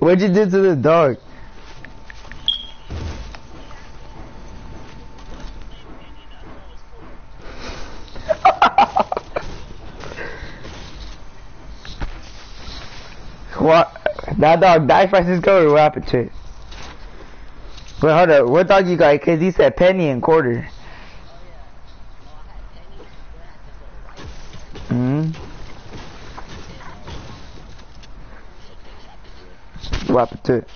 What'd you do to the dog? What? That dog died, Francisco, or what happened to it? Wait, hold up. What dog you got? Cause he said penny and quarter. Hmm. What happened to it?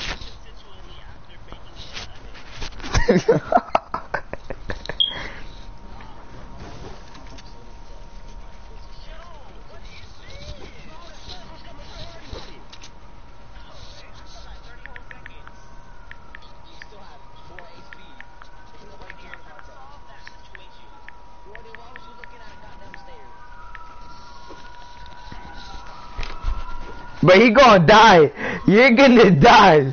But he gonna die. You're gonna die.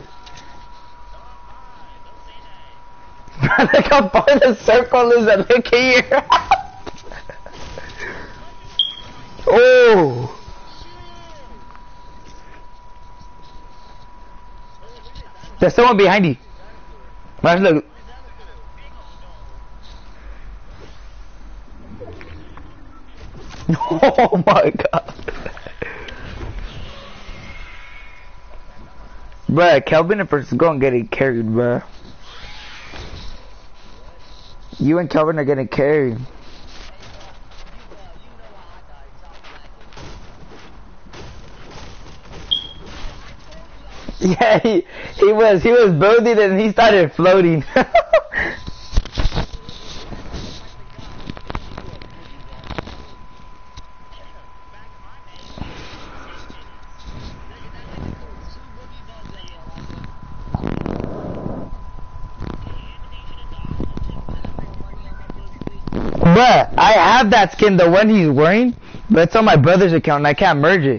Look how far the circle is and look here. Oh. There's someone behind you. Let's look. Oh my god. Bruh, Kelvin and Francisco gonna get it carried, bruh. You and Kelvin are getting carried. Yeah, he was building and he started floating. Bruh, I have that skin, the one he's wearing, but it's on my brother's account and I can't merge it.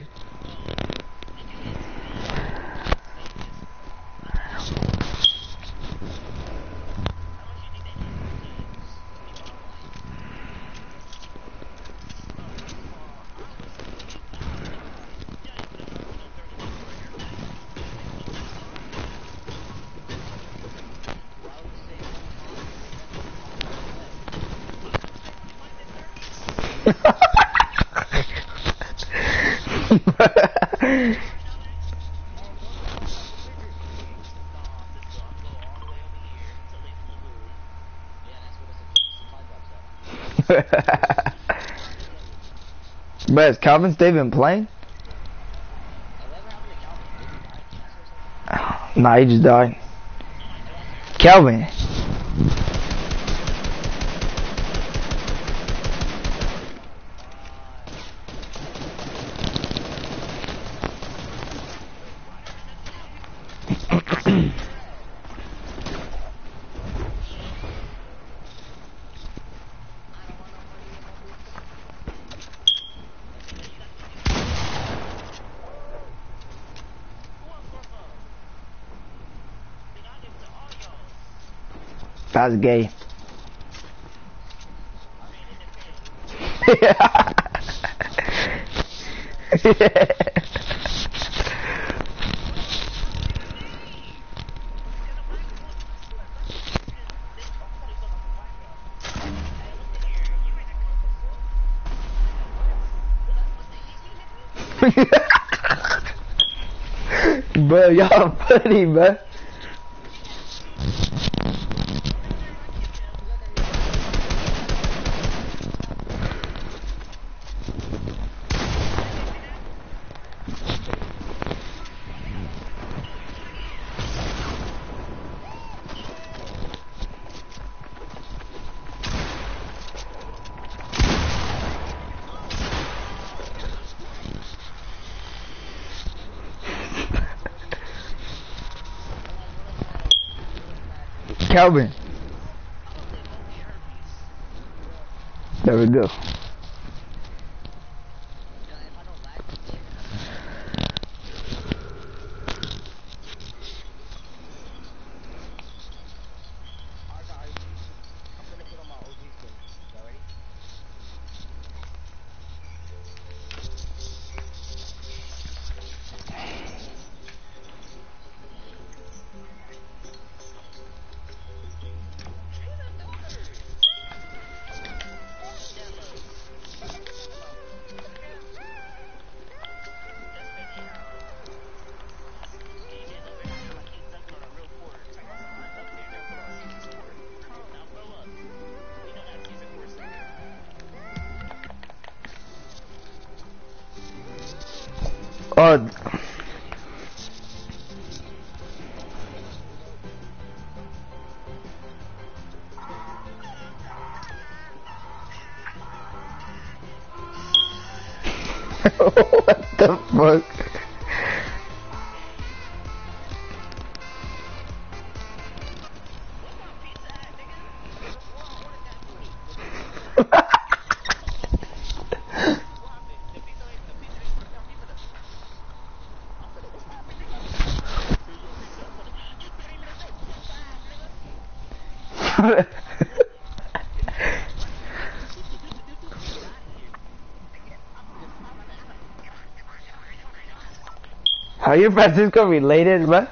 But is Calvin still even playing? Nah, he just died. Calvin. That's gay. Bro, y'all funny, bro. Calvin. There we go. What the fuck? How you Francisco related, bro?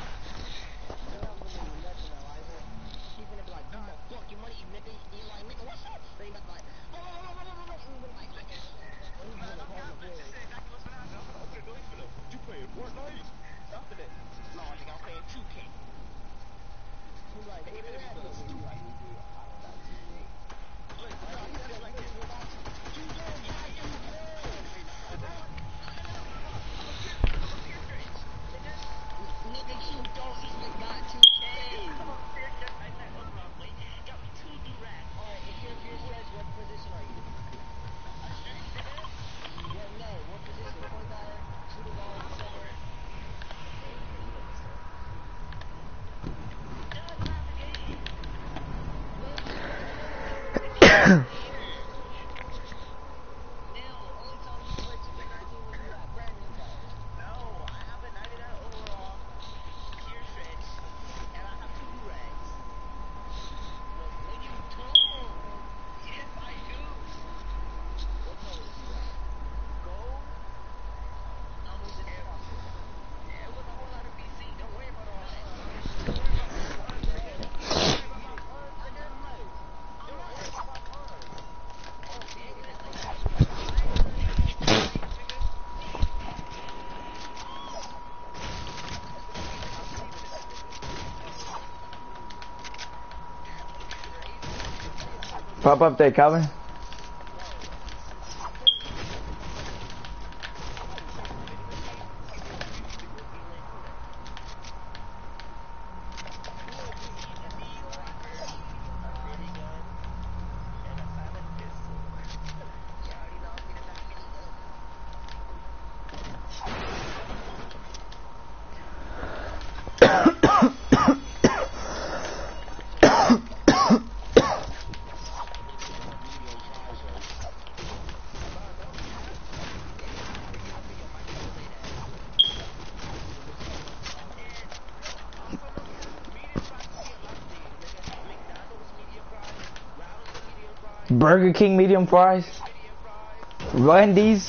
Pop up there, Calvin. Burger King medium fries. Wendy's.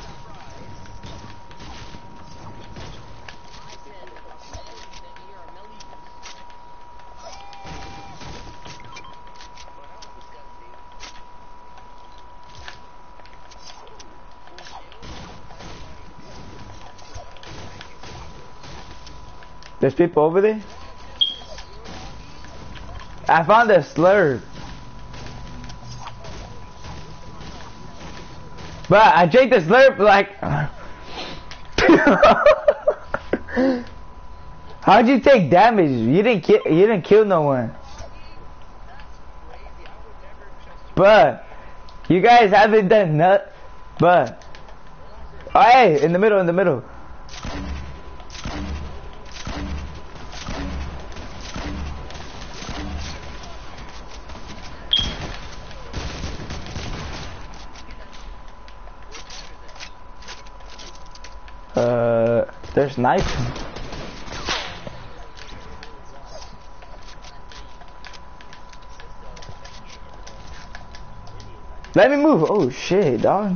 There's people over there? I found a slurp. But I drank the slurp like... How'd you take damage? You didn't kill no one. But you guys haven't done nothing. But oh, hey, in the middle. There's knife. Let me move. Oh shit, dog.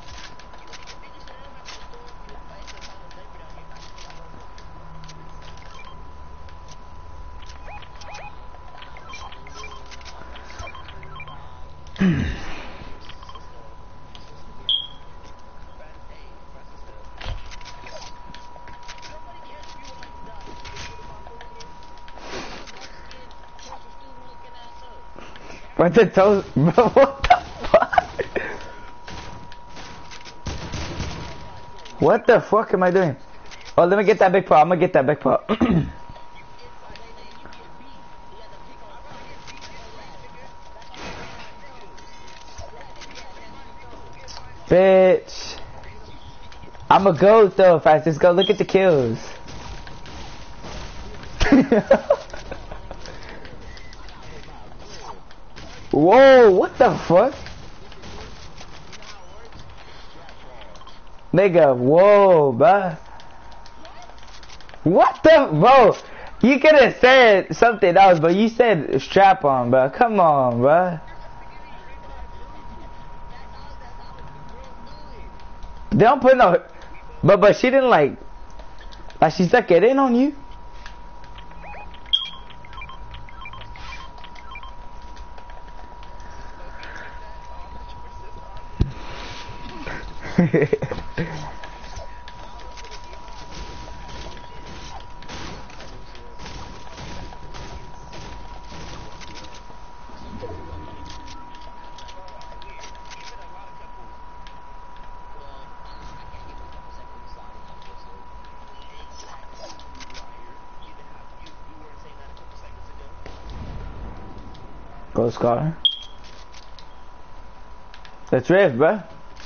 What the toast, bro? What the fuck? What the fuck am I doing? Oh, let me get that big pot. I'm gonna get that big pot. Bitch. I'm a goat though, Francisco. Look at the kills. Whoa, what the fuck? Nigga, whoa, bruh. What the, bro? You could have said something else, but you said strap on, bruh. Come on, bruh. They don't put no, but she didn't like she stuck it in on you. Go Scar. Let's riff, bruh.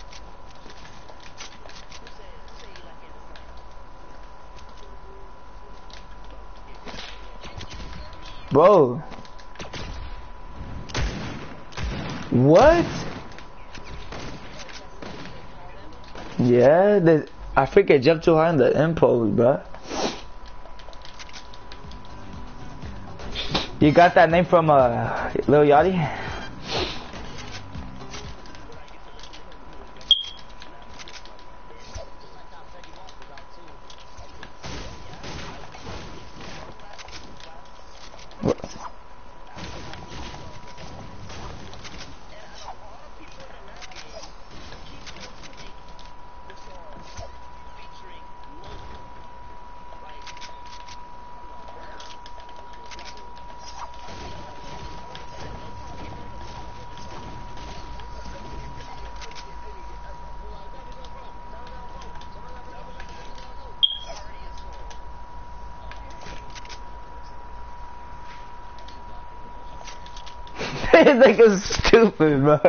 Bro. What? Yeah, I freaking jumped too high in the impulse, bruh. You got that name from Lil Yachty? This nigga's stupid, bro.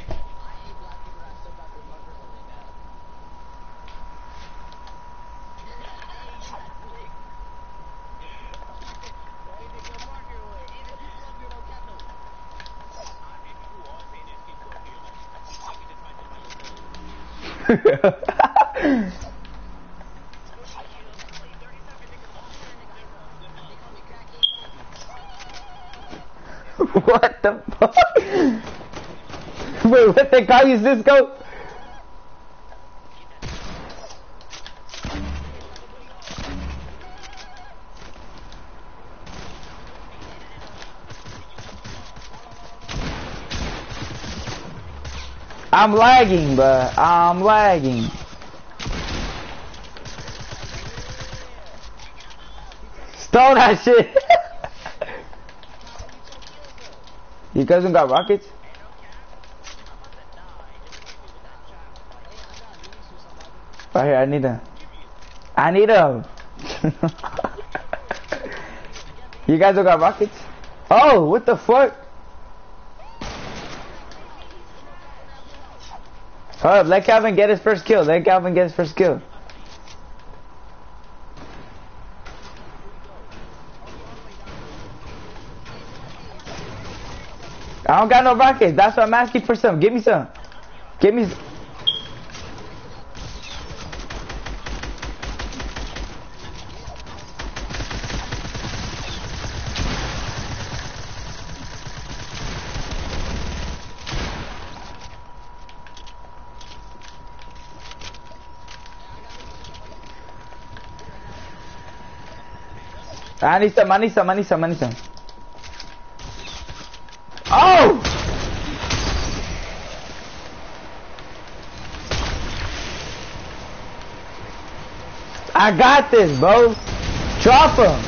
What the fuck? Wait, what they call you, Cisco? I'm lagging, bruh. I'm lagging. Stole that shit. You guys don't got rockets? Right here, I need them. I need them. You guys don't got rockets? Oh, what the fuck? Hold up, let Calvin get his first kill. Let Calvin get his first kill. I don't got no rockets. That's why I'm asking for some. Give me some. Give me. I need some. I need some. I need some. I need some. Oh! I got this, bro. Drop him.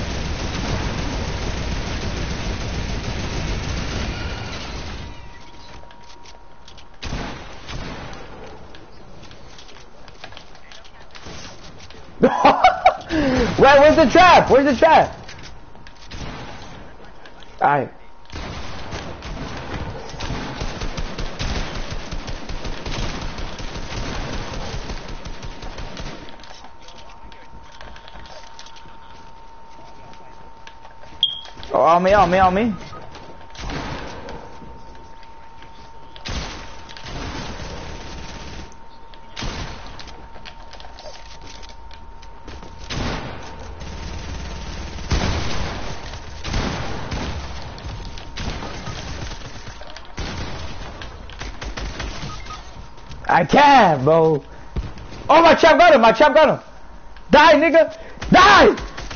Wait, where's the trap? Where's the trap? Alright. Oh, on me, on me, on me. I can't, bro. Oh, my trap got him. My trap got him. Die, nigga. Die.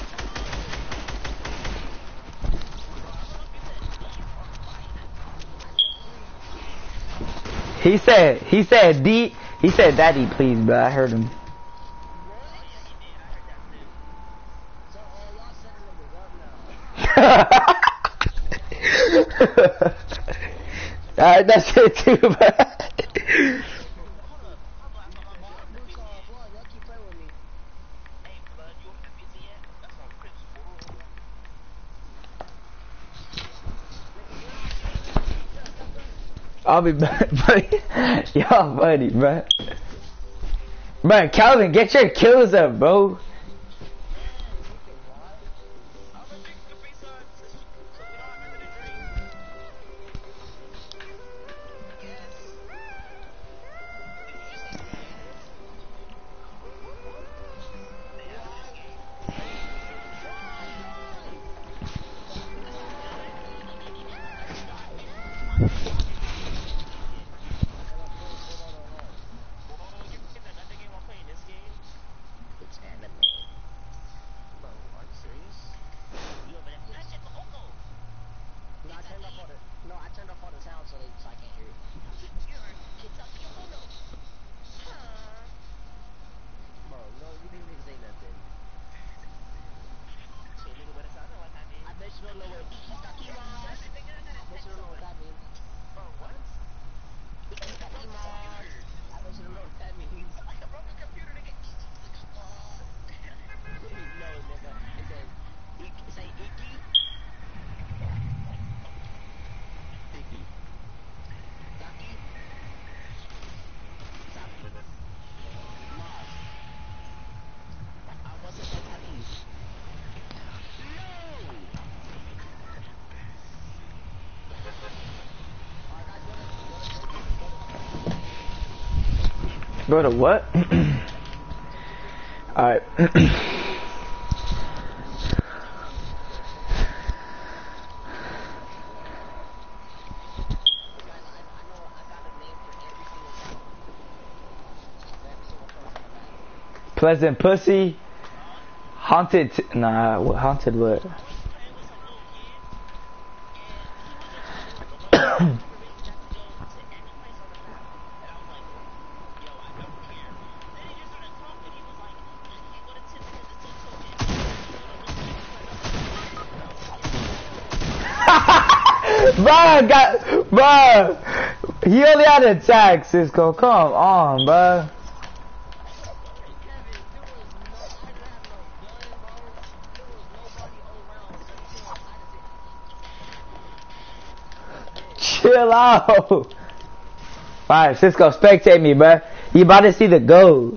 He said, daddy, please, bro. I heard him. That's it too, bro. I'll be back, buddy. Y'all buddy, bro. Bro, Calvin, get your kills up, bro. Go to what? Alright. Pleasant Pussy. Haunted. Nah, what haunted what? Bruh, he only had a tag, Cisco. Come on, bruh. Chill out. Alright, Cisco, spectate me, bruh. You about to see the gold.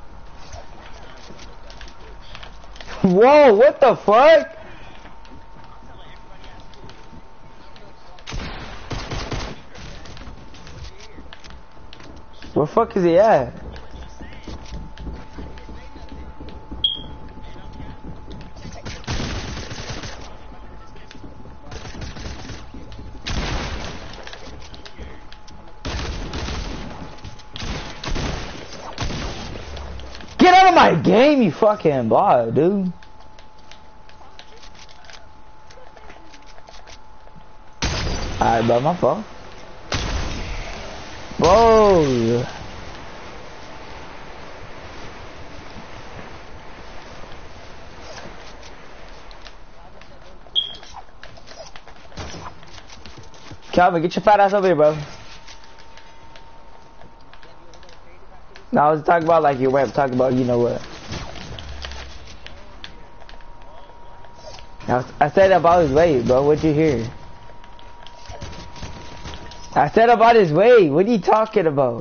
Whoa, what the fuck? Where the fuck is he at? Get out of my game, you fucking blah, dude. Alright, bro, my fault. Whoa. Calvin, get your fat ass over here, bro. No, I was talking about like your web, talking about you know what. I said about his weight, bro. What'd you hear? I said about his weight. What are you talking about?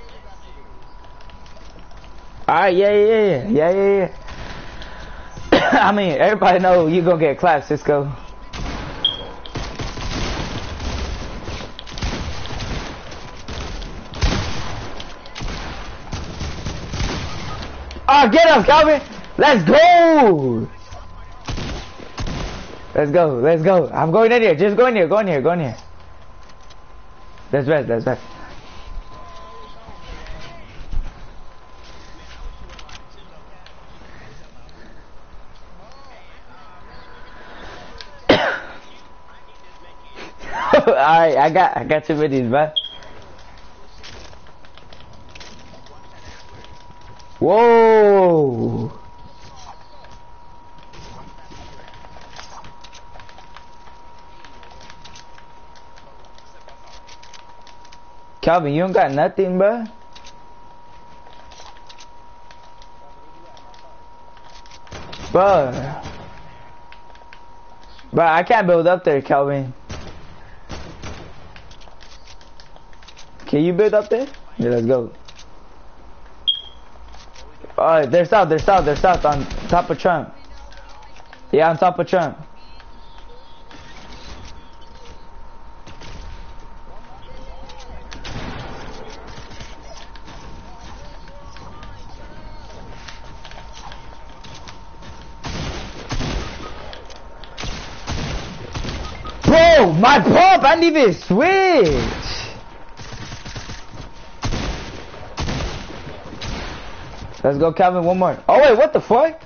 Alright, yeah. I mean, everybody know you gonna get clapped, Cisco. Oh, get up, Calvin! Let's go! Let's go, let's go. I'm going in here. Just go in here, go in here, go in here. That's best, that's best. Alright, I got your videos, man. Whoa! Calvin, you don't got nothing, bruh? Bruh. Bruh, I can't build up there, Calvin. Can you build up there? Yeah, let's go. Alright, they're south on top of Trump. Yeah, on top of Trump. Bro, my pump, I didn't even switch. Let's go, Calvin, one more. Oh wait, what the fuck?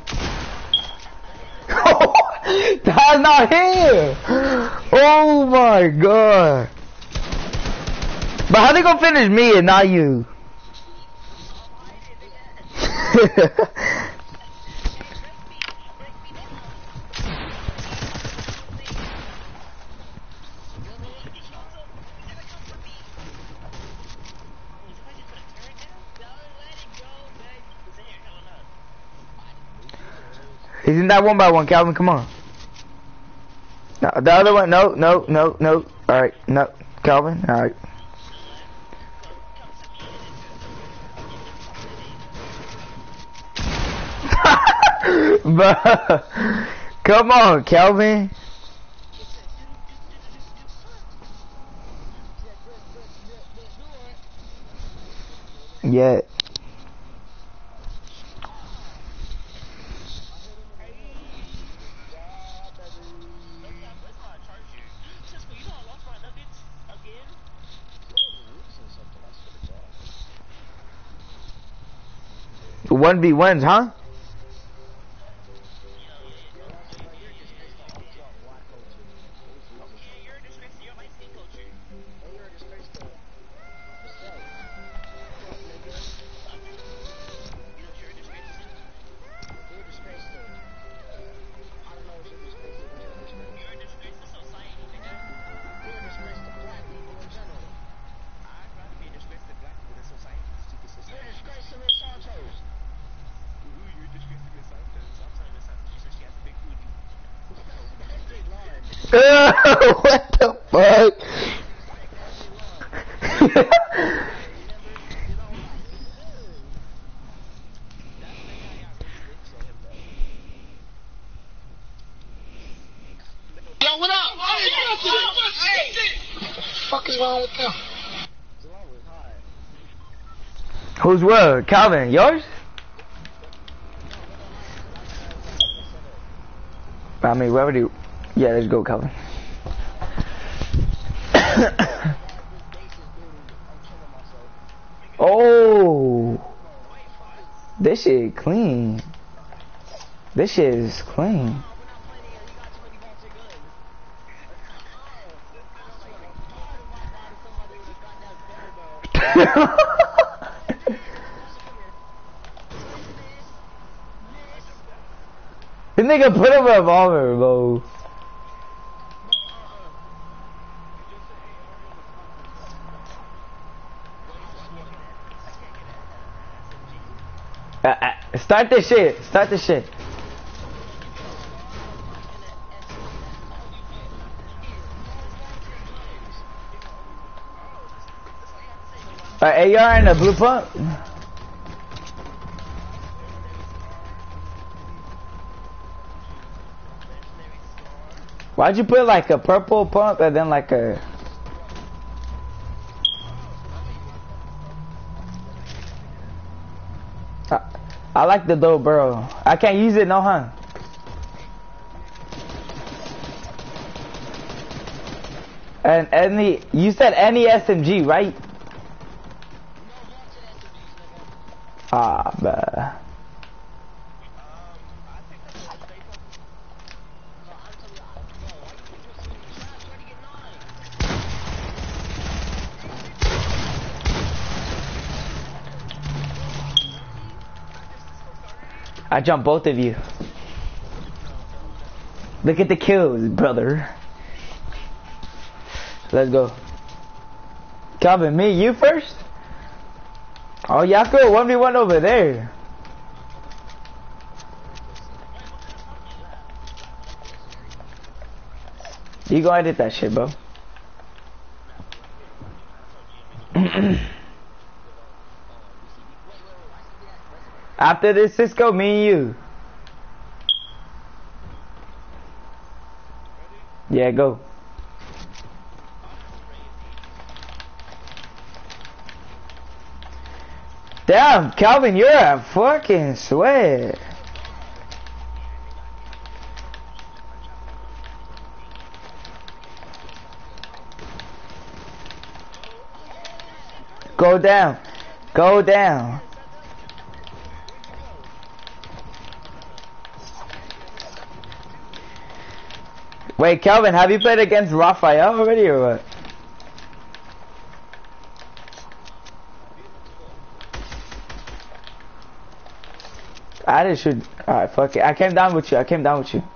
That's not here. Oh my god. But how they gonna finish me and not you? He's in that 1x1, Calvin, come on. No, the other one, no. Alright, no, Calvin, alright. Come on, Calvin. Yeah. One v ones, huh? What the fuck? Yo, what up? What the fuck is wrong with them? Who's what? Calvin, yours? I mean, wherever do you... Yeah, let's go, Calvin. Oh, this shit clean. This shit is clean. This nigga put a revolver, bro. Start this shit. Start this shit. Alright, AR and a blue pump. Why'd you put like a purple pump and then like a... I like the double barrel. I can't use it, no, huh? And any, you said any SMG, right? Ah, bruh. I jumped both of you. Look at the kills, brother. Let's go. Calvin, me, you first? Oh, y'all go 1v1 over there. You go edit that shit, bro. After this, Cisco, me and you. Yeah, go. Damn, Calvin, you're a fucking sweat. Go down. Go down. Wait, Calvin, have you played against Raphael already or what? I just should. Alright, fuck it. I came down with you. I came down with you.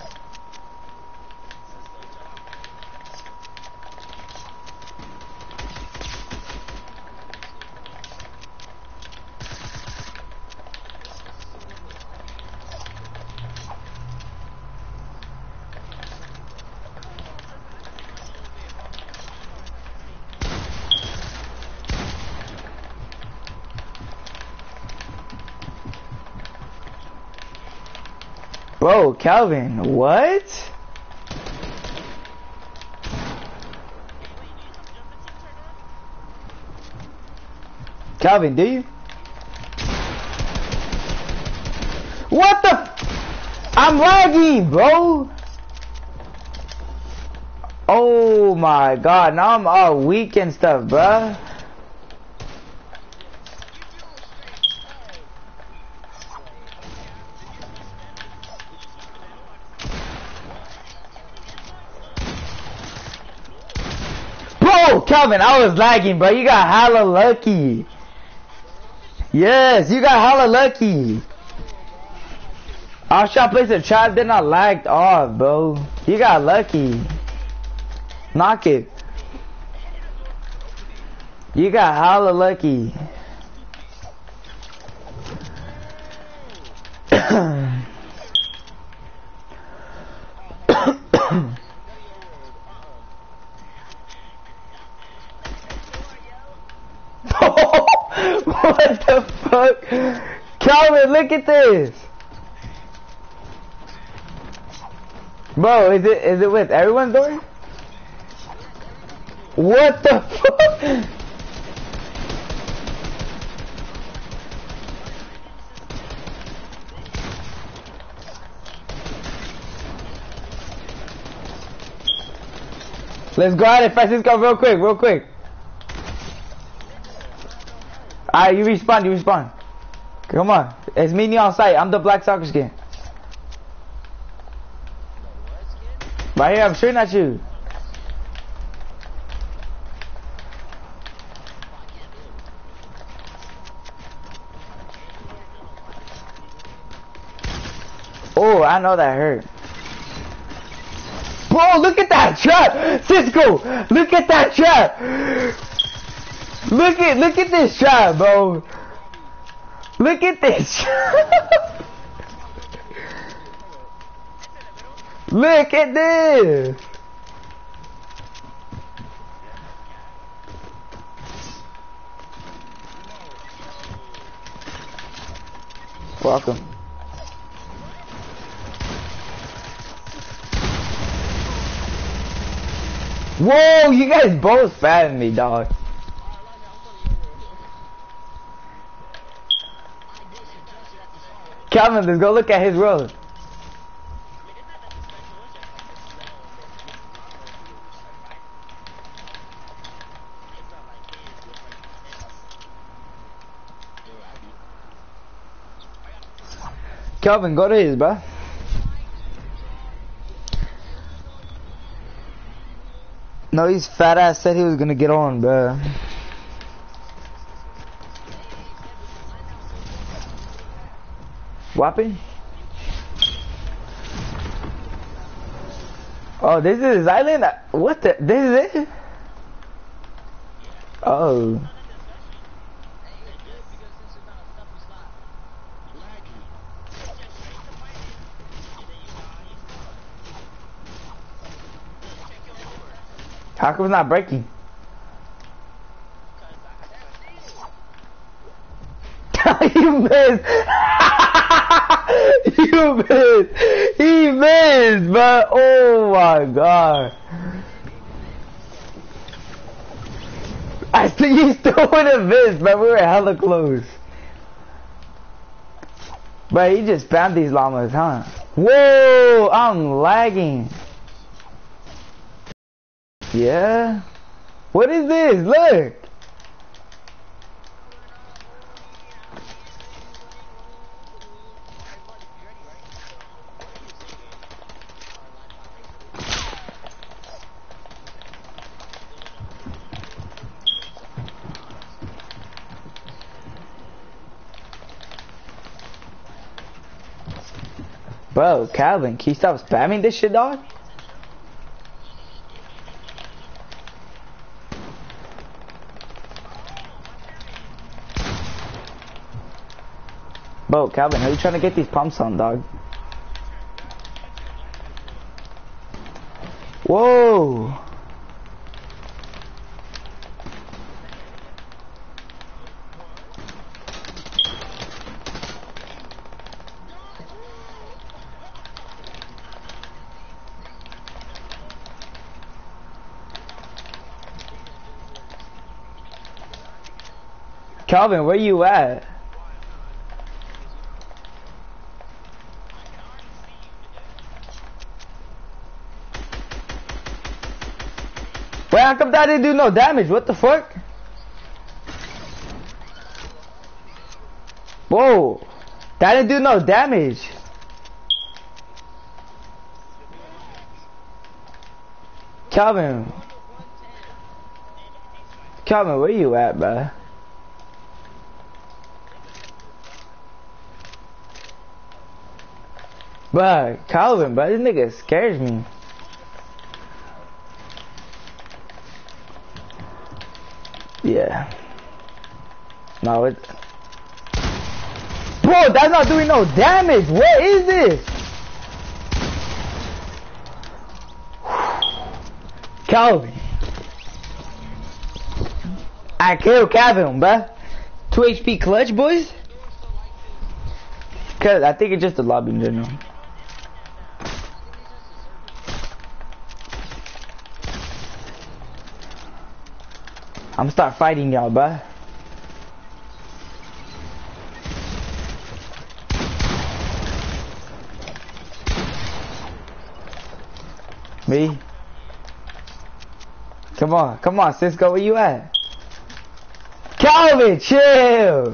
Bro, Calvin, what? Calvin, do you? What the f— I'm lagging, bro! Oh my god, now I'm all weak and stuff, bruh. Calvin, I was lagging, bro. You got hella lucky. Yes, you got hella lucky. I was trying to place a trap, then I lagged off, bro. You got lucky. Knock it. You got hella lucky. What the fuck? Calvin, look at this. Bro, is it with everyone's door? What the fuck? Let's go at it, Francisco, real quick. Alright, you respawn. Come on. It's me and you on site. I'm the black soccer skin. Right here, I'm shooting at you. Oh, I know that hurt. Bro, look at that trap! Cisco! Look at that trap! Look at this trap, bro. Look at this. Look at this. Welcome. Whoa, you guys both spammed me, dog. Calvin, let's go look at his road. Calvin, go to his, bro. No, his fat ass said he was gonna get on, bro. Whopping? Oh, this is his island? What the? This is it? Oh. How come it's not breaking? You missed! You missed! He missed, but oh my god. I think he still would have missed, but we were hella close. But he just spammed these llamas, huh? Whoa! I'm lagging. Yeah? What is this? Look! Bro, Calvin, can you stop spamming this shit, dog? Bro, Calvin, how you trying to get these pumps on, dog? Whoa! Calvin, where you at? Wait, how come that didn't do no damage? What the fuck? Whoa, that didn't do no damage. Calvin, where you at, bruh? Bruh, Calvin, bruh, this nigga scares me. Yeah. No, it. Bro, that's not doing no damage. What is this? Calvin. I killed Calvin, bruh. 2 HP clutch, boys? Cause I think it's just the lobby in general. I'm gonna start fighting y'all, bruh. Me? Come on, Cisco, where you at? Calvin, chill!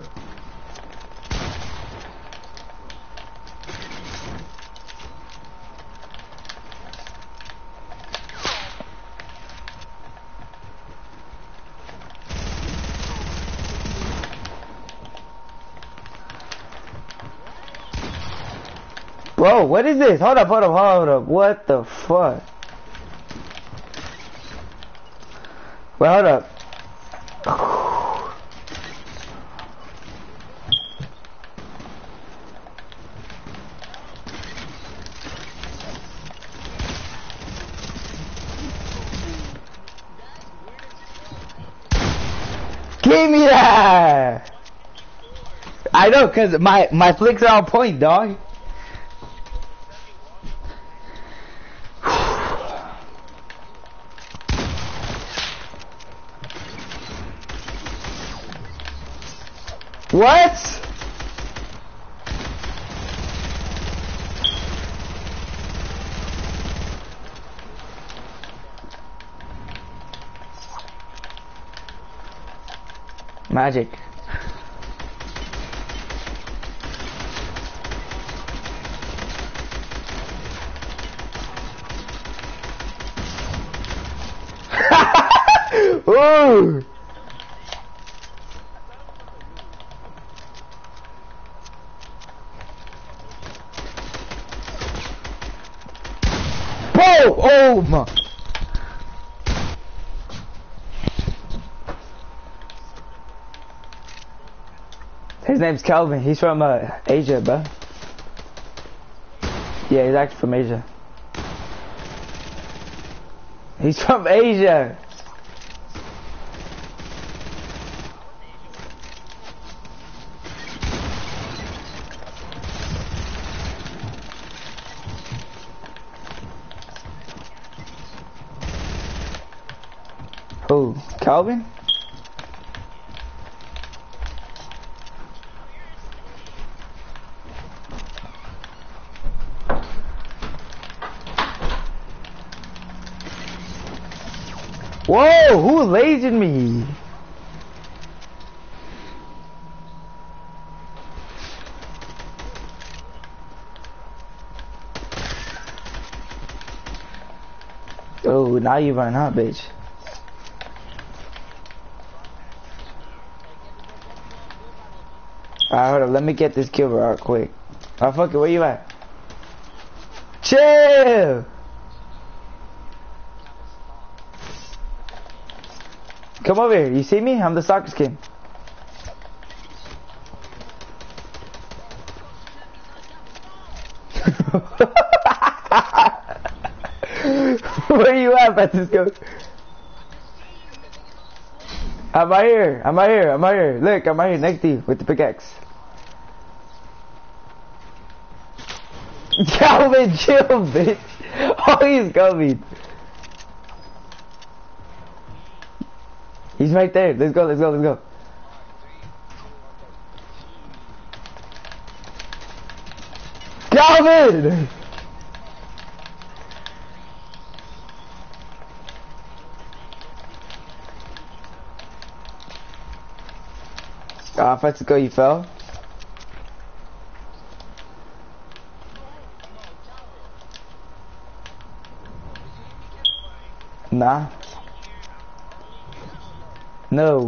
Bro, what is this? Hold up. What the fuck? Wait, hold up. Give me that! I know, cause my flicks are on point, dog. What? Magic. Ooh. Whoa! Oh my. His name's Calvin. He's from Asia, bro. Yeah, he's actually from Asia. He's from Asia. Who? Calvin? Whoa, who lasered me? Oh, now you run out, bitch. Alright, hold up, let me get this kill real quick. Oh, fuck it, where you at? Chill! Come over here, you see me? I'm the soccer skin. Where you at, Francisco? I'm right here, I'm right here, I'm right here. Look, I'm right here next to you with the pickaxe. Calvin, chill, bitch. Oh, he's coming. He's right there. Let's go, let's go, let's go. Calvin! Ah, Francisco, you fell? Nah. No.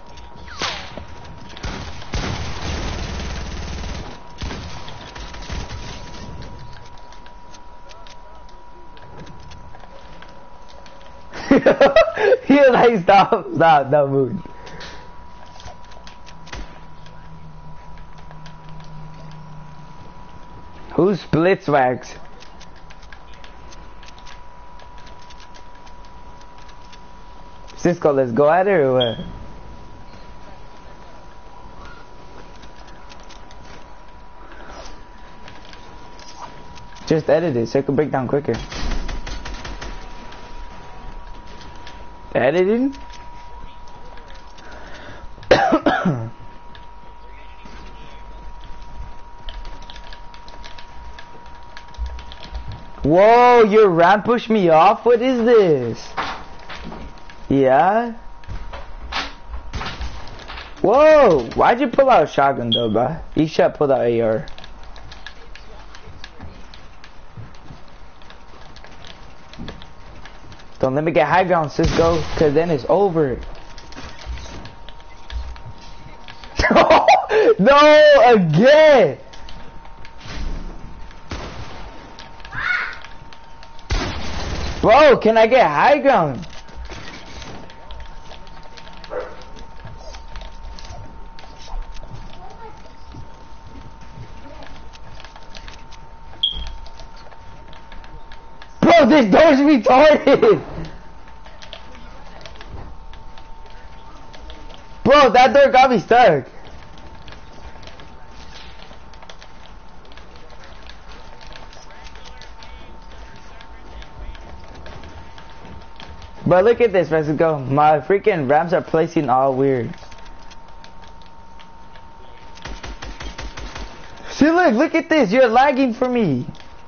He's like, stop, don't move. Who's Blitzwax? Cisco, let's go at it or what? Just edit it so it can break down quicker. Editing? Whoa, your ramp pushed me off? What is this? Yeah? Whoa, why'd you pull out a shotgun though, bruh? You should pull out AR. Don't let me get high ground, Cisco, cause then it's over. No, again! Bro, can I get high ground? Bro, this door's retarded! Bro, that door got me stuck. But look at this, Francisco. My freaking ramps are placing all weird. look at this. You're lagging for me.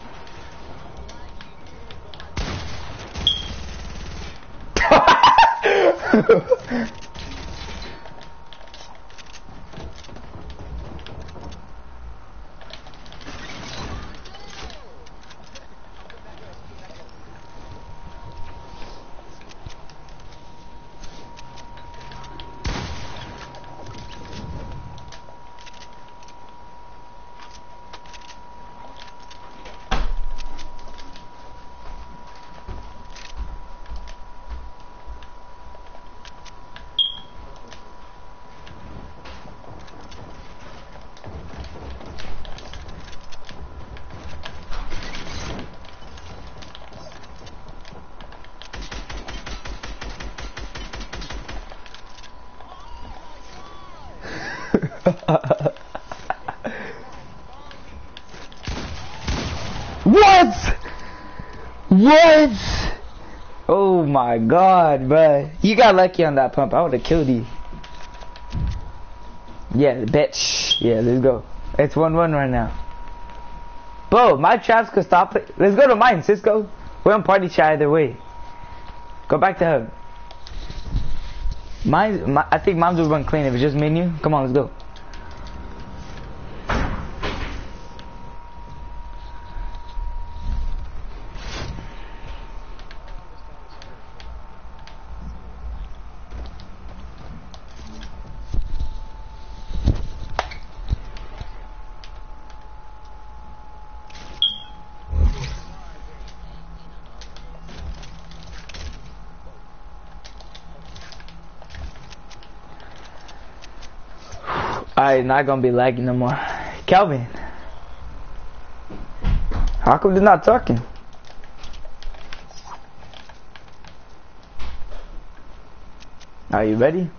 What? What? Oh my god, bruh. You got lucky on that pump. I would have killed you. Yeah, bitch. Yeah, let's go. It's 1-1 right now. Bro, my traps could stop it. Let's go to mine, Cisco. We're on party chat either way. Go back to hub. I think mine's will run clean if it's just me and you. Come on, let's go. Alright, not gonna be lagging no more. Calvin, how come they're not talking? Are you ready?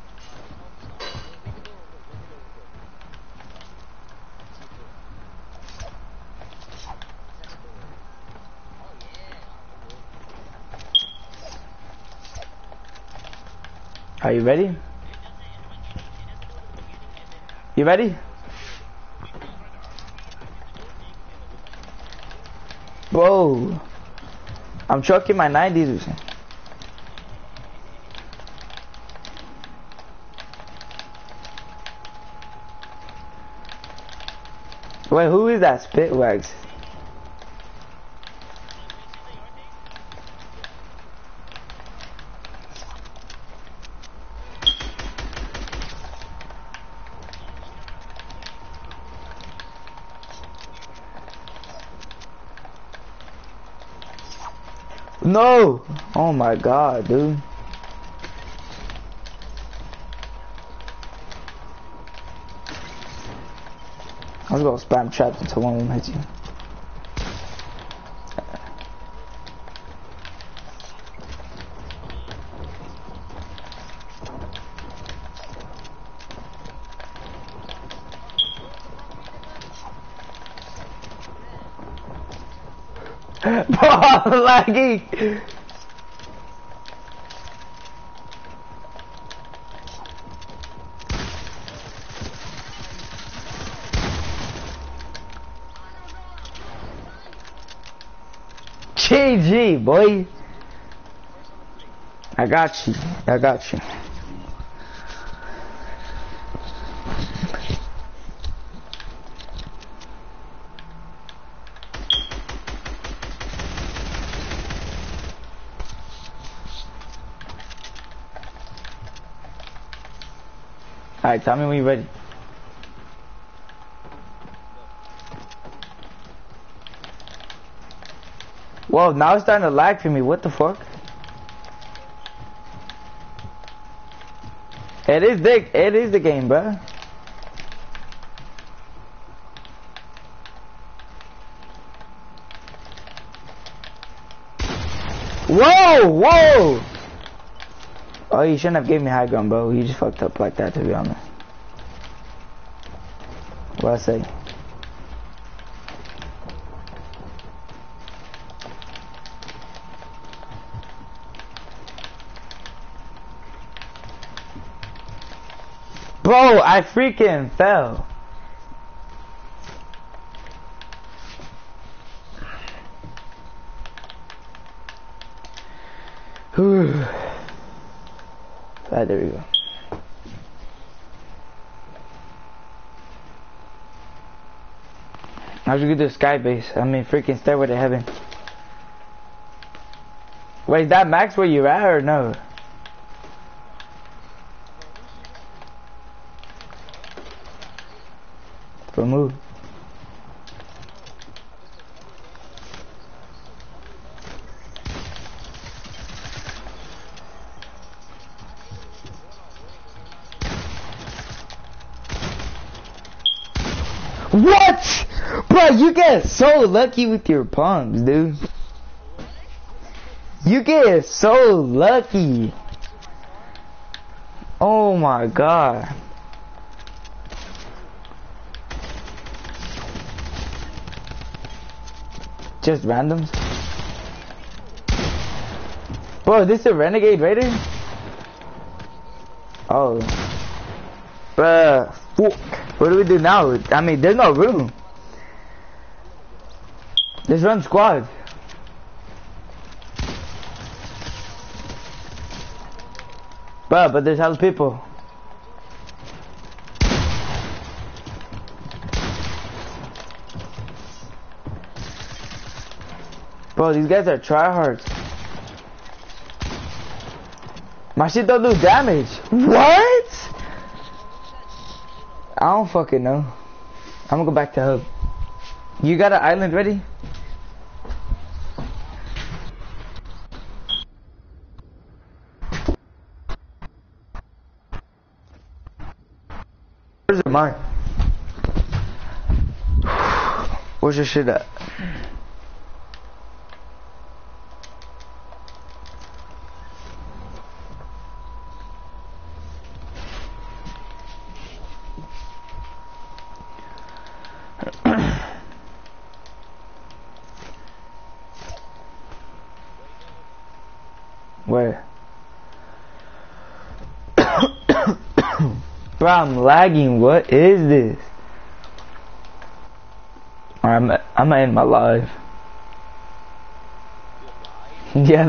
Are you ready? You ready? Whoa. I'm chucking my 90s. Wait, who is that Spitwags? No! Oh my god, dude. I was gonna spam traps until one of them hits you. Bro, lagging. GG, boy. I got you. I got you. Alright, tell me when you're ready. Whoa, now it's starting to lag for me. What the fuck? It is the game, bruh. Whoa, whoa! Oh, you shouldn't have gave me high ground, bro. You just fucked up like that, to be honest. What I say? Bro, I freaking fell. Alright, there we go. Now we go to the sky base. I mean, freaking Stairway to Heaven. Wait, is that Max where you at or no? Move. What? Bro, you get so lucky with your pumps, dude. You get so lucky. Oh my god. Just randoms? Bro, this is a Renegade Raider? Oh. Bruh. Fuck. What do we do now? I mean, there's no room. Let's run squad. Bruh, but there's hella people. Bro, these guys are tryhards. My shit don't do damage. What? I don't fucking know. I'm gonna go back to hub. You got an island ready? Where's mine? Where's your shit at? Where? Bro, I'm lagging. What is this? Alright, I'm gonna end my live. Yeah.